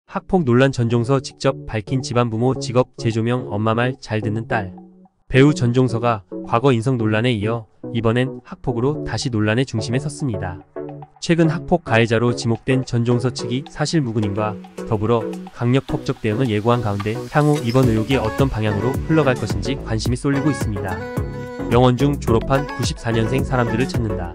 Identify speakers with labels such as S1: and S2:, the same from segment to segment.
S1: 학폭 논란 전종서 직접 밝힌 집안 부모 직업 재조명 엄마 말 잘 듣는 딸. 배우 전종서가 과거 인성 논란에 이어 이번엔 학폭으로 다시 논란의 중심에 섰습니다. 최근 학폭 가해자로 지목된 전종서 측이 사실무근임과 더불어 강력 법적 대응을 예고한 가운데 향후 이번 의혹이 어떤 방향으로 흘러갈 것인지 관심이 쏠리고 있습니다. 영원중 졸업한 94년생 사람들을 찾는다.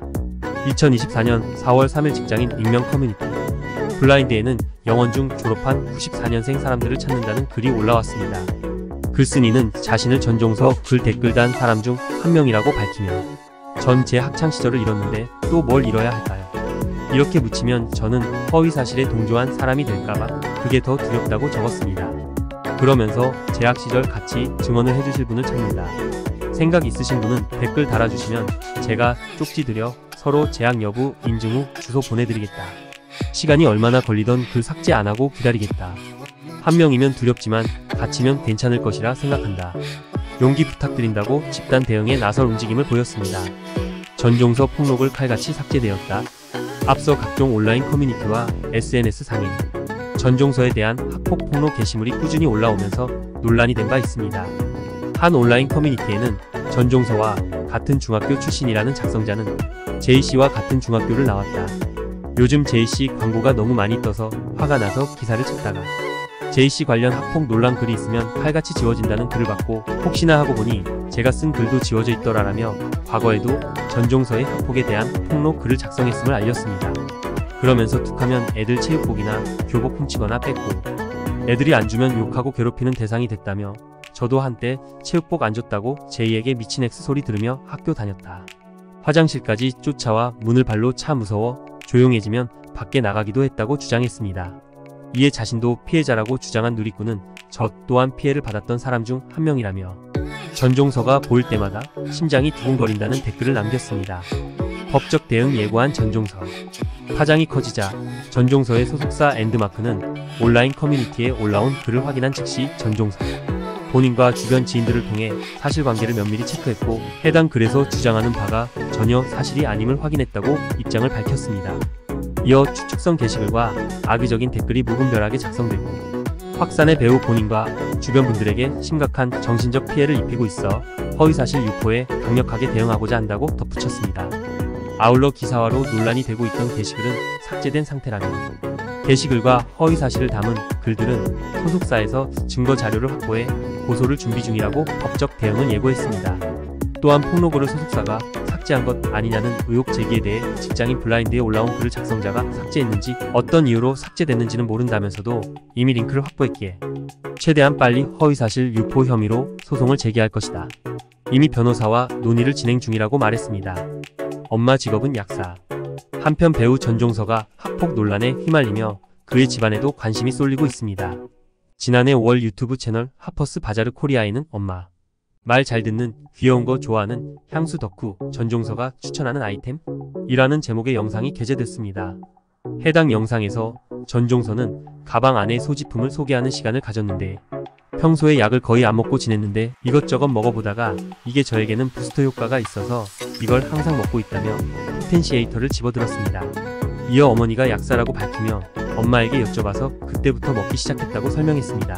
S1: 2024년 4월 3일 직장인 익명 커뮤니티 블라인드에는 영원중 졸업한 94년생 사람들을 찾는다는 글이 올라왔습니다. 글쓴이는 자신을 전종서 글 댓글 단 사람 중 한 명이라고 밝히며 전 제 학창시절을 잃었는데 또 뭘 잃어야 할까요? 이렇게 묻히면 저는 허위사실에 동조한 사람이 될까봐 그게 더 두렵다고 적었습니다. 그러면서 재학 시절 같이 증언을 해주실 분을 찾는다. 생각 있으신 분은 댓글 달아주시면 제가 쪽지 드려 서로 재학 여부 인증 후 주소 보내드리겠다. 시간이 얼마나 걸리던 글 삭제 안하고 기다리겠다. 한 명이면 두렵지만 같이면 괜찮을 것이라 생각한다. 용기 부탁드린다고 집단 대응에 나설 움직임을 보였습니다. 전종서 폭로글 칼같이 삭제되었다. 앞서 각종 온라인 커뮤니티와 SNS 상에 전종서에 대한 학폭 폭로 게시물이 꾸준히 올라오면서 논란이 된 바 있습니다. 한 온라인 커뮤니티에는 전종서와 같은 중학교 출신이라는 작성자는 제이씨와 같은 중학교를 나왔다. 요즘 제이씨 광고가 너무 많이 떠서 화가 나서 기사를 찾다가 제이씨 관련 학폭 논란 글이 있으면 칼같이 지워진다는 글을 받고 혹시나 하고 보니 제가 쓴 글도 지워져 있더라라며 과거에도 전종서의 학폭에 대한 폭로 글을 작성했음을 알렸습니다. 그러면서 툭하면 애들 체육복이나 교복 훔치거나 뺏고 애들이 안 주면 욕하고 괴롭히는 대상이 됐다며 저도 한때 체육복 안 줬다고 제이에게 미친 X 소리 들으며 학교 다녔다. 화장실까지 쫓아와 문을 발로 차 무서워 조용해지면 밖에 나가기도 했다고 주장했습니다. 이에 자신도 피해자라고 주장한 누리꾼은 저 또한 피해를 받았던 사람 중 한 명이라며 전종서가 보일 때마다 심장이 두근거린다는 댓글을 남겼습니다. 법적 대응 예고한 전종서. 파장이 커지자 전종서의 소속사 엔드마크는 온라인 커뮤니티에 올라온 글을 확인한 즉시 전종서 본인과 주변 지인들을 통해 사실관계를 면밀히 체크했고 해당 글에서 주장하는 바가 전혀 사실이 아님을 확인했다고 입장을 밝혔습니다. 이어 추측성 게시글과 악의적인 댓글이 무분별하게 작성되고 확산의 배우 본인과 주변 분들에게 심각한 정신적 피해를 입히고 있어 허위사실 유포에 강력하게 대응하고자 한다고 덧붙였습니다. 아울러 기사화로 논란이 되고 있던 게시글은 삭제된 상태라며 게시글과 허위사실을 담은 글들은 소속사에서 증거 자료를 확보해 고소를 준비 중이라고 법적 대응을 예고했습니다. 또한 폭로글을 소속사가 삭제한 것 아니냐는 의혹 제기에 대해 직장인 블라인드에 올라온 글을 작성자가 삭제했는지 어떤 이유로 삭제됐는지는 모른다면서도 이미 링크를 확보했기에 최대한 빨리 허위사실 유포 혐의로 소송을 제기할 것이다. 이미 변호사와 논의를 진행 중이라고 말했습니다. 엄마 직업은 약사. 한편 배우 전종서가 학폭 논란에 휘말리며 그의 집안에도 관심이 쏠리고 있습니다. 지난해 5월 유튜브 채널 하퍼스 바자르 코리아에는 엄마 말 잘 듣는 귀여운 거 좋아하는 향수 덕후 전종서가 추천하는 아이템? 이라는 제목의 영상이 게재됐습니다. 해당 영상에서 전종서는 가방 안에 소지품을 소개하는 시간을 가졌는데 평소에 약을 거의 안 먹고 지냈는데 이것저것 먹어보다가 이게 저에게는 부스터 효과가 있어서 이걸 항상 먹고 있다며 포텐시에이터를 집어들었습니다. 이어 어머니가 약사라고 밝히며 엄마에게 여쭤봐서 그때부터 먹기 시작했다고 설명했습니다.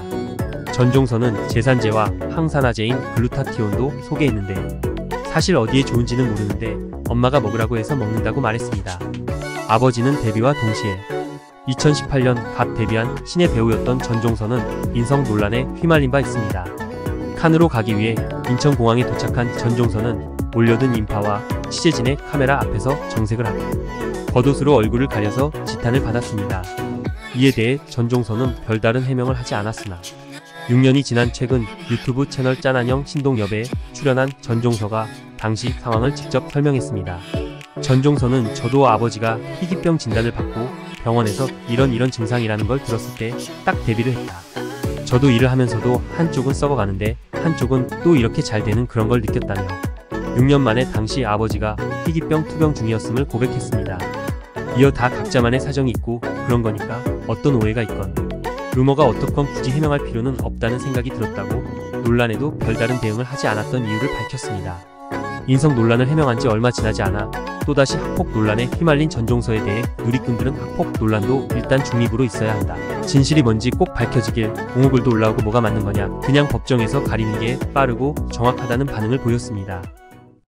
S1: 전종서는 제산제와 항산화제인 글루타티온도 소개했는데 사실 어디에 좋은지는 모르는데 엄마가 먹으라고 해서 먹는다고 말했습니다. 아버지는 데뷔와 동시에 2018년 갓 데뷔한 신예 배우였던 전종서는 인성 논란에 휘말린 바 있습니다. 칸으로 가기 위해 인천공항에 도착한 전종서는 올려든 인파와 취재진의 카메라 앞에서 정색을 하고 겉옷으로 얼굴을 가려서 지탄을 받았습니다. 이에 대해 전종서는 별다른 해명을 하지 않았으나 6년이 지난 최근 유튜브 채널 짠한형 신동여배에 출연한 전종서가 당시 상황을 직접 설명했습니다. 전종서는 저도 아버지가 희귀병 진단을 받고 병원에서 이런 증상이라는 걸 들었을 때 딱 데뷔를 했다. 저도 일을 하면서도 한쪽은 썩어가는데 한쪽은 또 이렇게 잘 되는 그런 걸 느꼈다며 6년 만에 당시 아버지가 희귀병 투병 중이었음을 고백했습니다. 이어 다 각자만의 사정이 있고 그런 거니까 어떤 오해가 있건 루머가 어떻건 굳이 해명할 필요는 없다는 생각이 들었다고 논란에도 별다른 대응을 하지 않았던 이유를 밝혔습니다. 인성 논란을 해명한 지 얼마 지나지 않아 또다시 학폭 논란에 휘말린 전종서에 대해 누리꾼들은 학폭 논란도 일단 중립으로 있어야 한다. 진실이 뭔지 꼭 밝혀지길. 공호글도 올라오고 뭐가 맞는 거냐. 그냥 법정에서 가리는 게 빠르고 정확하다는 반응을 보였습니다.